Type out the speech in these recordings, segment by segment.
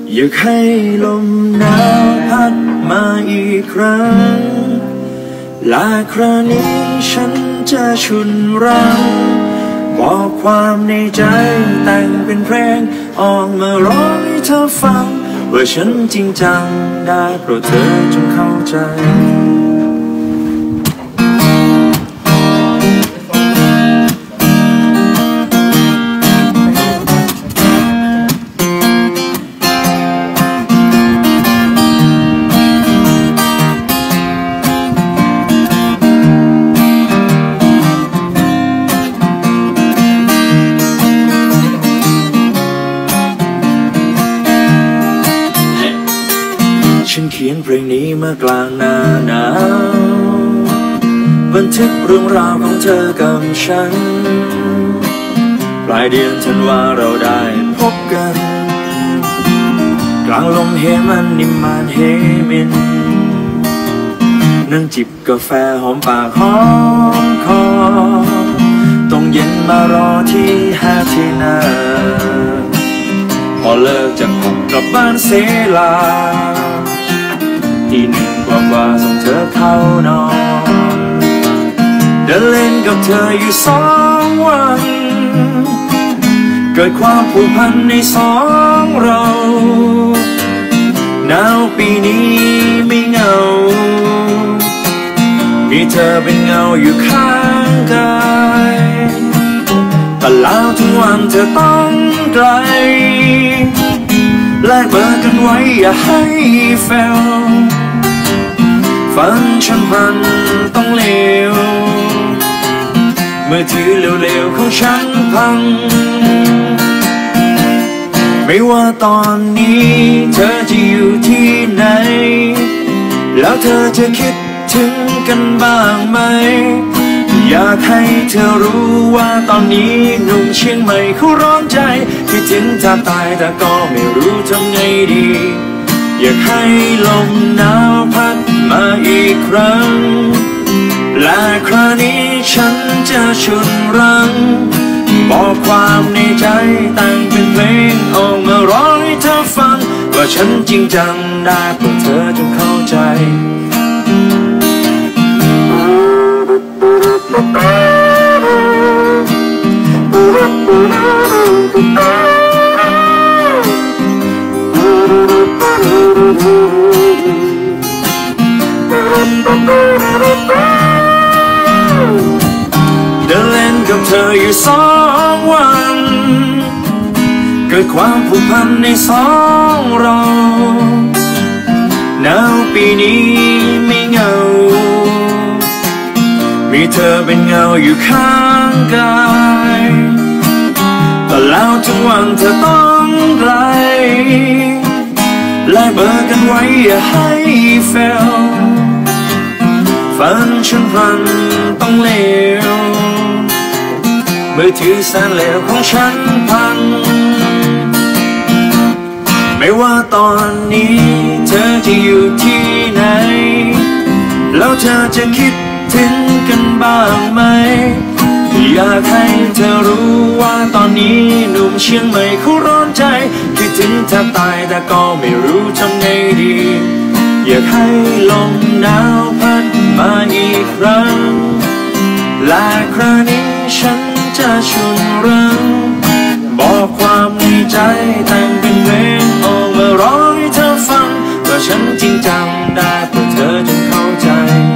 อยากให้ลมหนาวพัดมาอีกครั้งและคราวนี้ฉันจะชุนรังบอกความในใจแต่งเป็นเพลงออกมาร้องให้เธอฟังว่าฉันจริงจังได้โปรดเธอจงเข้าใจฉันเขียนเพลงนี้เมื่อกลางหน้าหนาวบันทึกเรื่องราวของเธอกับฉันปลายเดือนธันวาเราได้พบกันกลางลมเหมันนิมมานเฮมินนั่งจิบกาแฟหอมปากหอมคอต้องเย็นมารอที่ฮาทีนาพอเลิกจากห้องกลับบ้านเสลาที่หนึ่งกว่าส่งเธอเข้านอนเดินเล่นกับเธออยู่2 วันเกิดความผูกพันใน2 เราหนาวปีนี้ไม่เหงามีเธอเป็นเงาอยู่ข้างกายแต่แล้วทุกวันเธอต้องไกลแลกเบอร์กันไว้อย่าให้แฟลฝันฉันพันต้องเลวมือถือเร็วๆของฉันพังไม่ว่าตอนนี้เธอจะอยู่ที่ไหนแล้วเธอจะคิดถึงกันบ้างไหมอยากให้เธอรู้ว่าตอนนี้หนุ่มเชียงใหม่เขาร้อนใจคิดถึงแทบตายแต่ก็ไม่รู้ทำไงดีอยากให้ลมหนาวพัดมาอีกครั้งและคราวนี้ฉันจะชุนรังบอกความในใจแต่งเป็นเพลงออกมาร้องให้เธอฟังว่าฉันจริงจังได้โปรดเธอจงเข้าใจเดินเล่นกับเธออยู่2 วันเกิดความผูกพันใน2 เราหนาวปีนี้ไม่เหงามีเธอเป็นเงาอยู่ข้างกายแต่แล้วทุกวันเธอต้องไกลแลกเบอร์กันไว้อย่าให้แฟลฝันฉันพลันต้องเลวมือถือแสนเลวของฉันพังไม่ว่าตอนนี้เธอจะอยู่ที่ไหนแล้วเธอจะคิดถึงกันบ้างไหมอยากให้เธอรู้ว่าตอนนี้หนุ่มเชียงใหม่เขาร้อนใจคิดถึงแทบตายแต่ก็ไม่รู้ทำไงดีอยากให้ลมหนาวพัดมาอีกครั้งและคราวนี้ฉันจะชุนรังบอกความในใจแต่งเป็นเพลงออกมาร้องให้เธอฟังว่าฉันจริงจังได้โปรดเธอจงเข้าใจ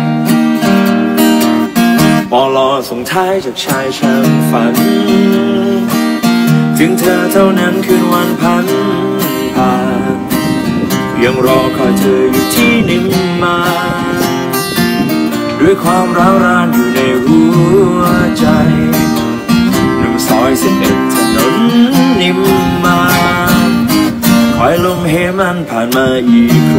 ปลอส่งท้ายจากชายช่างฝันถึงเธอเท่านั้นคืนวันพันผ่านยังรอคอยเธออยู่ที่นิมมานด้วยความร้าวรานอยู่ในหัวใจหนุ่มซอย11ถนนนิมมานคอยลมเหมันผ่านมาอีกค